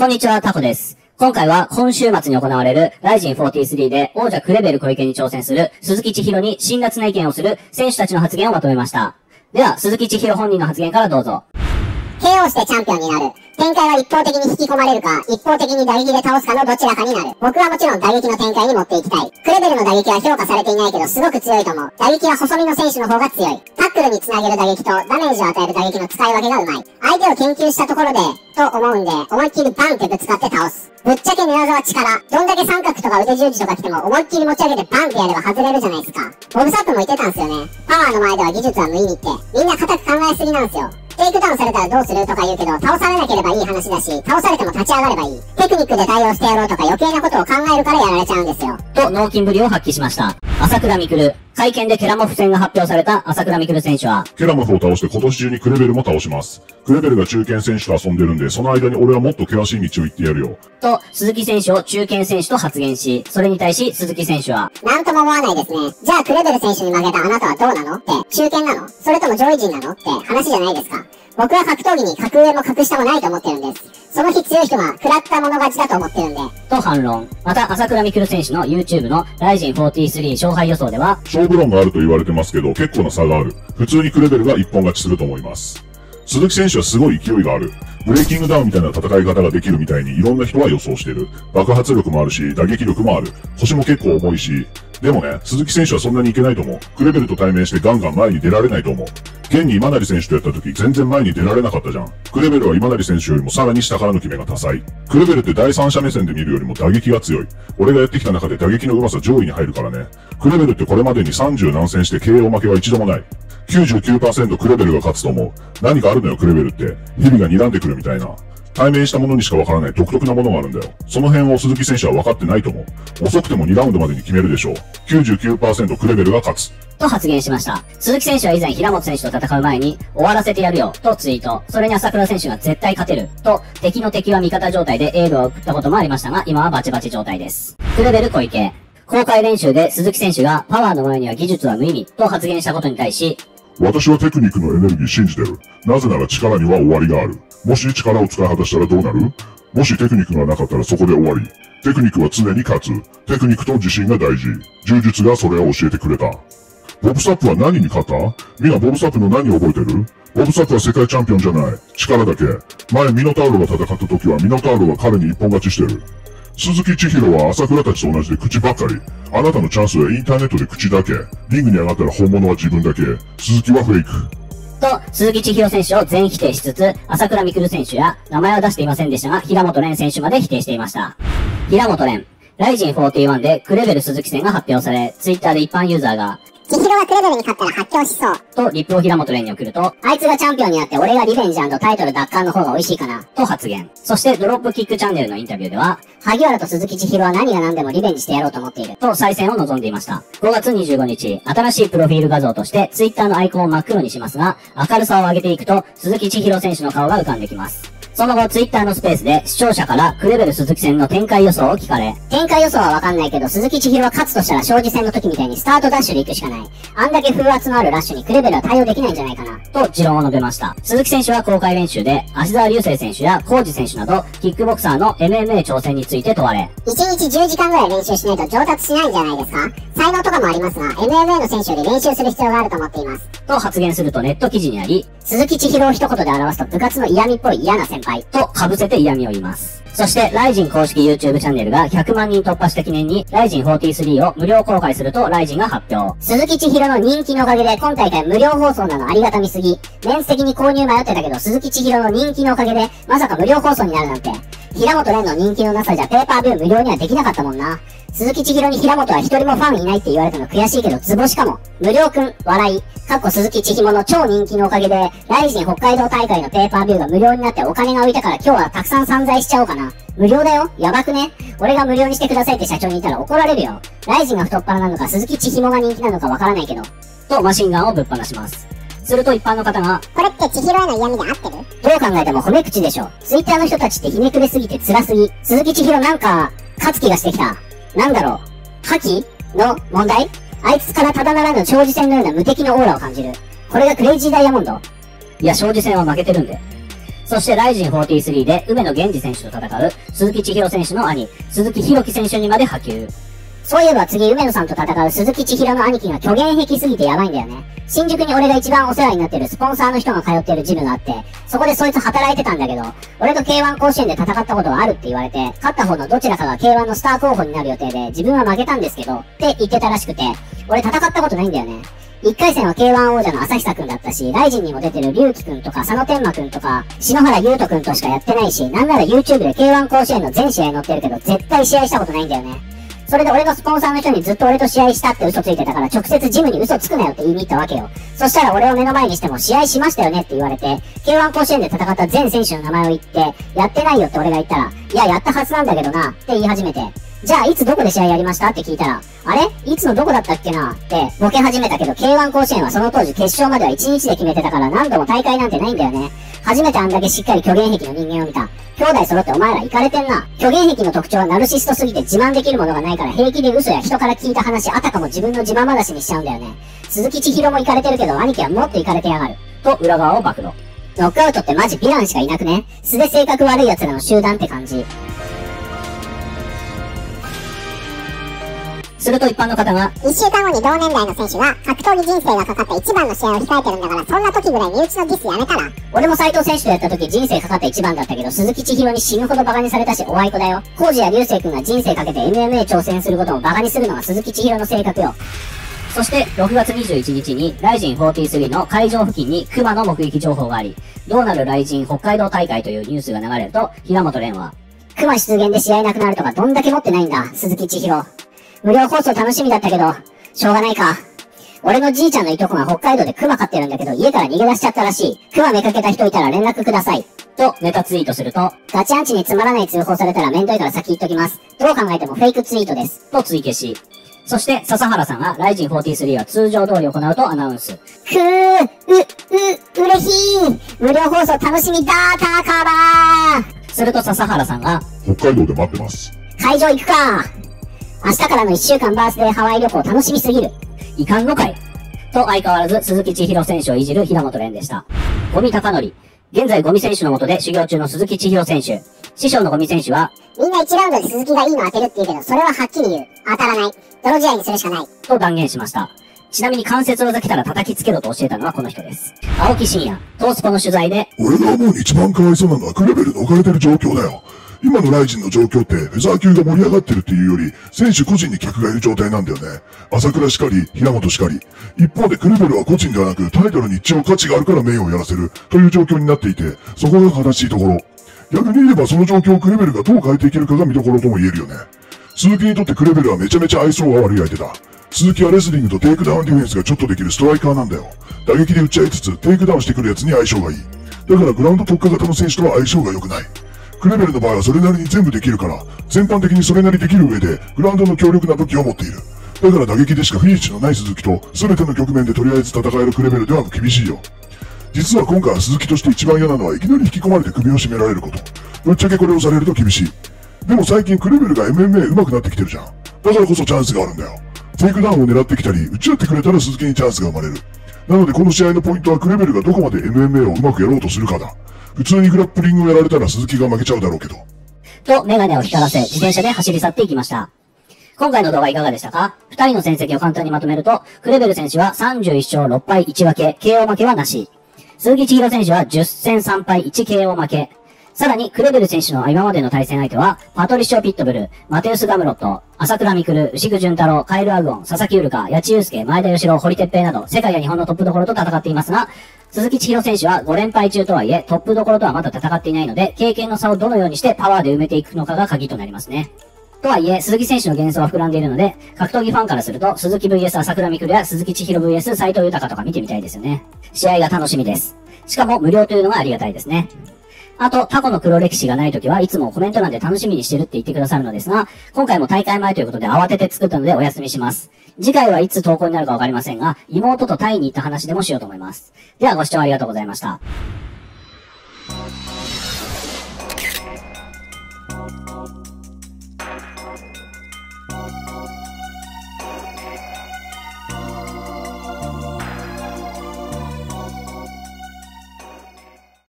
こんにちは、タコです。今回は今週末に行われる RIZIN43 で王者クレベル小池に挑戦する鈴木千尋に辛辣な意見をする選手たちの発言をまとめました。では、鈴木千尋本人の発言からどうぞ。 KO してチャンピオンになる。展開は一方的に引き込まれるか、一方的に打撃で倒すかのどちらかになる。僕はもちろん打撃の展開に持っていきたい。クレベルの打撃は評価されていないけどすごく強いと思う。打撃は細身の選手の方が強い。タックルにつなげる打撃とダメージを与える打撃の使い分けがうまい。相手を研究したところで、と思うんで、思いっきりバンってぶつかって倒す。ぶっちゃけ寝技は力。どんだけ三角とか腕十字とか来ても思いっきり持ち上げてバンってやれば外れるじゃないですか。ボブサップも言ってたんすよね。パワーの前では技術は無意味って。みんな固く考えすぎなんすよ。テイクダウンされたらどうするとか言うけど、倒されなければいい話だし、倒されても立ち上がればいい。テクニックで対応してやろうとか余計なことを考えるからやられちゃうんですよ。 と、脳筋ぶりを発揮しました。朝倉未来。会見でケラモフ戦が発表された朝倉未来選手は、 ケラモフを倒して今年中にクレベルも倒します。クレベルが中堅選手と遊んでるんで、その間に俺はもっと険しい道を行ってやるよ。 と、鈴木選手を中堅選手と発言し、それに対し鈴木選手は、 なんとも思わないですね。じゃあクレベル選手に負けたあなたはどうなのって、中堅なのそれとも上位陣なのって話じゃないですか。僕は格闘技に格上も格下もないと思ってるんです。その日強い人は食らったもの勝ちだと思ってるんで。 と反論。また、朝倉未来選手の YouTube の RIZIN43 勝敗予想では、 勝負論があると言われてますけど、結構な差がある。普通にクレベルが一本勝ちすると思います。鈴木選手はすごい勢いがある。ブレイキングダウンみたいな戦い方ができるみたいにいろんな人は予想してる。爆発力もあるし、打撃力もある。腰も結構重いし。でもね、鈴木選手はそんなにいけないと思う。クレベルと対面してガンガン前に出られないと思う。現に今成選手とやった時全然前に出られなかったじゃん。クレベルは今成選手よりもさらに下からの決めが多彩。クレベルって第三者目線で見るよりも打撃が強い。俺がやってきた中で打撃の上手さ上位に入るからね。クレベルってこれまでに30何戦して KO 負けは一度もない。99% クレベルが勝つと思う。何かあるのよクレベルって。日々が睨んでくるみたいな。対面したものにしかわからない独特なものがあるんだよ。その辺を鈴木選手は分かってないと思う。遅くても2ラウンドまでに決めるでしょう。99% クレベルが勝つ。 と発言しました。鈴木選手は以前平本選手と戦う前に終わらせてやるよとツイート。それに朝倉選手が絶対勝てると敵の敵は味方状態でエールを送ったこともありましたが、今はバチバチ状態です。クレベル小池。公開練習で鈴木選手がパワーの前には技術は無意味と発言したことに対し、 私はテクニックのエネルギー信じてる。なぜなら力には終わりがある。もし力を使い果たしたらどうなる？もしテクニックがなかったらそこで終わり。テクニックは常に勝つ。テクニックと自信が大事。柔術がそれを教えてくれた。ボブサップは何に勝った？みんなボブサップの何を覚えてる？ボブサップは世界チャンピオンじゃない。力だけ。前ミノタウロが戦った時はミノタウロが彼に一本勝ちしてる。鈴木千尋は朝倉たちと同じで口ばっかり。あなたのチャンスはインターネットで口だけ。リングに上がったら本物は自分だけ。鈴木はフェイク。 と、鈴木千尋選手を全否定しつつ、朝倉未来選手や名前は出していませんでしたが、平本蓮選手まで否定していました。平本蓮。RIZIN41 でクレベル鈴木戦が発表され、ツイッターで一般ユーザーが、 千尋はクレベルに勝ったら発狂しそう。 と、リップを平本蓮に送ると、あいつがチャンピオンになって俺がリベンジ&タイトル奪還の方が美味しいかな、と発言。そして、ドロップキックチャンネルのインタビューでは、萩原と鈴木千尋は何が何でもリベンジしてやろうと思っている、と再戦を望んでいました。5月25日、新しいプロフィール画像として、ツイッターのアイコンを真っ黒にしますが、明るさを上げていくと、鈴木千尋選手の顔が浮かんできます。その後、ツイッターのスペースで視聴者からクレベル鈴木戦の展開予想を聞かれ、展開予想はわかんないけど、鈴木千尋は勝つとしたら庄司戦の時みたいにスタートダッシュで行くしかない。あんだけ風圧のあるラッシュにクレベルは対応できないんじゃないかな、と持論を述べました。鈴木選手は公開練習で、芦沢流星選手や浩二選手など、キックボクサーの MMA 挑戦について問われ、 1日10時間ぐらい練習しないと上達しないんじゃないですか？才能とかもありますが、MMA の選手より練習する必要があると思っています。 と発言するとネット記事にあり、鈴木千尋を一言で表すと部活の嫌味っぽい嫌な先輩、と被せて嫌味を言います。そして、RIZIN公式 YouTube チャンネルが100万人突破した記念に、RIZIN43 を無料公開すると RIZIN が発表。鈴木千尋の人気のおかげで、今大会無料放送なのありがたみすぎ。メンツ的に購入迷ってたけど、鈴木千尋の人気のおかげで、まさか無料放送になるなんて。平本蓮の人気のなさじゃペーパービュー無料にはできなかったもんな。鈴木千尋に平本は一人もファンいないって言われたの悔しいけどズボしかも。無料くん、笑い。鈴木千尋の超人気のおかげで、RIZIN北海道大会のペーパービューが無料になってお金が浮いたから今日はたくさん散財しちゃおうかな。無料だよ。やばくね？俺が無料にしてくださいって社長に言ったら怒られるよ。RIZINが太っ腹なのか鈴木千尋が人気なのかわからないけど。とマシンガンをぶっ放します。すると一般の方が、 これって千尋への嫌味で合ってる？ どう考えても褒め口でしょ。ツイッターの人たちってひねくれすぎて辛すぎ。鈴木千尋なんか、勝つ気がしてきた。なんだろう。覇気の問題？あいつからただならぬ長寿戦のような無敵のオーラを感じる。これがクレイジーダイヤモンド？いや、庄司戦は負けてるんで。 そして、ライジン43で梅野源氏選手と戦う鈴木千尋選手の兄、鈴木弘樹選手にまで波及。 そういえば次、梅野さんと戦う鈴木千尋の兄貴が虚言癖すぎてやばいんだよね。新宿に俺が一番お世話になってるスポンサーの人が通ってるジムがあって、そこでそいつ働いてたんだけど、俺と K1 甲子園で戦ったことはあるって言われて、勝った方のどちらかが K1 のスター候補になる予定で、自分は負けたんですけど、って言ってたらしくて、俺戦ったことないんだよね。1回戦は K1 王者の朝久くんだったし、ライジンにも出てる龍樹くんとか佐野天馬くんとか、篠原優斗くんとしかやってないし、なんなら YouTube で K1 甲子園の全試合載ってるけど、絶対試合したことないんだよね。それで俺のスポンサーの人にずっと俺と試合したって嘘ついてたから直接ジムに嘘つくなよって言いに行ったわけよ。そしたら俺を目の前にしても試合しましたよねって言われて、K1 甲子園で戦った全選手の名前を言って、やってないよって俺が言ったら、いや、やったはずなんだけどな、って言い始めて、じゃあいつどこで試合やりましたって聞いたら、あれいつのどこだったっけなってボケ始めたけど K1 甲子園はその当時決勝までは1日で決めてたから何度も大会なんてないんだよね。初めてあんだけしっかり虚言癖の人間を見た。兄弟揃ってお前らイカれてんな。虚言癖の特徴はナルシストすぎて自慢できるものがないから平気で嘘や人から聞いた話あたかも自分の自慢話にしちゃうんだよね。鈴木千尋もイカれてるけど兄貴はもっとイカれてやがる。 と裏側を暴露。 ノックアウトってマジヴィランしかいなくね。素で性格悪い奴らの集団って感じ。 すると一般の方が、 1週間後に同年代の選手が格闘技人生がかかった一番の試合を控えてるんだから、そんな時ぐらい身内のディスやめたら。俺も斉藤選手とやった時人生かかった一番だったけど、鈴木千尋に死ぬほどバカにされたしおあいこだよ。コージや流星君が人生かけて MMA 挑戦することをバカにするのが鈴木千尋の性格よ。 そして6月21日にライジン43の会場付近に熊の目撃情報があり、どうなるライジン北海道大会というニュースが流れると、平本蓮は、 熊出現で試合なくなるとかどんだけ持ってないんだ、鈴木千尋。無料放送楽しみだったけど、しょうがないか。俺のじいちゃんのいとこが北海道で熊飼ってるんだけど、家から逃げ出しちゃったらしい。熊めかけた人いたら連絡ください。 とネタツイートすると、 ガチアンチにつまらない通報されたらめんどいから先言っときます。どう考えてもフェイクツイートです。 と追消し。そして笹原さんがライジン43は通常通り行うとアナウンス。 嬉しい。無料放送楽しみだったから。 すると笹原さんが、 北海道で待ってます。 会場行くか。明日からの1週間バースデーハワイ旅行楽しみすぎる。 いかんのかいと相変わらず鈴木千尋選手をいじる平本蓮でした。五味隆則。現在五味選手の下で修行中の鈴木千尋選手。師匠の五味選手は、 みんな1ラウンドで鈴木がいいの当てるって言うけど、それははっきり言う。当たらない。泥試合にするしかない。 と断言しました。ちなみに関節技来たら叩きつけろと教えたのはこの人です。青木真也。トースポの取材で、 俺が思うに一番かわいそうなのはクレベルで置かれてる状況だよ。今のライジンの状況ってフェザー級が盛り上がってるっていうより選手個人に客がいる状態なんだよね。朝倉しかり、平本しかり。一方でクレベルは個人ではなくタイトルに一応価値があるから名誉をやらせるという状況になっていて、そこが正しいところ。逆に言えばその状況をクレベルがどう変えていけるかが見どころとも言えるよね。鈴木にとってクレベルはめちゃめちゃ愛想が悪い相手だ。鈴木はレスリングとテイクダウンディフェンスがちょっとできるストライカーなんだよ。打撃で打ち合いつつテイクダウンしてくるやつに相性がいい。だからグラウンド特化型の選手とは相性が良くない。クレベルの場合はそれなりに全部できるから、全般的にそれなりできる上で、グラウンドの強力な武器を持っている。だから打撃でしかフィニッシュのない鈴木と、全ての局面でとりあえず戦えるクレベルでは厳しいよ。実は今回は鈴木として一番嫌なのは、いきなり引き込まれて首を絞められること。ぶっちゃけこれをされると厳しい。でも最近クレベルが MMA 上手くなってきてるじゃん。だからこそチャンスがあるんだよ。テイクダウンを狙ってきたり、打ち合ってくれたら鈴木にチャンスが生まれる。なのでこの試合のポイントはクレベルがどこまで MMA をうまくやろうとするかだ。普通にグラップリングをやられたら鈴木が負けちゃうだろうけど。 とメガネを光らせ自転車で走り去っていきました。今回の動画いかがでしたか？二人の戦績を簡単にまとめると、クレベル選手は31勝6敗1分け、KO 負けはなし。鈴木千尋選手は10戦3敗1 KO 負け。さらに、クレベル選手の今までの対戦相手は、パトリシオ・ピットブル、マテウス・ガムロット、朝倉未来、牛久潤太郎、カエル・アグオン、佐々木ウルカ、八千祐介、前田義郎、堀哲平など、世界や日本のトップどころと戦っていますが、鈴木千尋選手は5連敗中とはいえ、トップどころとはまだ戦っていないので、経験の差をどのようにしてパワーで埋めていくのかが鍵となりますね。とはいえ、鈴木選手の幻想は膨らんでいるので、格闘技ファンからすると、鈴木 VS 朝倉未来や鈴木千尋 VS 斉藤豊とか見てみたいですよね。試合が楽しみです。しかも無料というのがありがたいですね。あと、過去の黒歴史がないときはいつもコメント欄で楽しみにしてるって言ってくださるのですが、今回も大会前ということで慌てて作ったのでお休みします。次回はいつ投稿になるかわかりませんが、妹とタイに行った話でもしようと思います。ではご視聴ありがとうございました。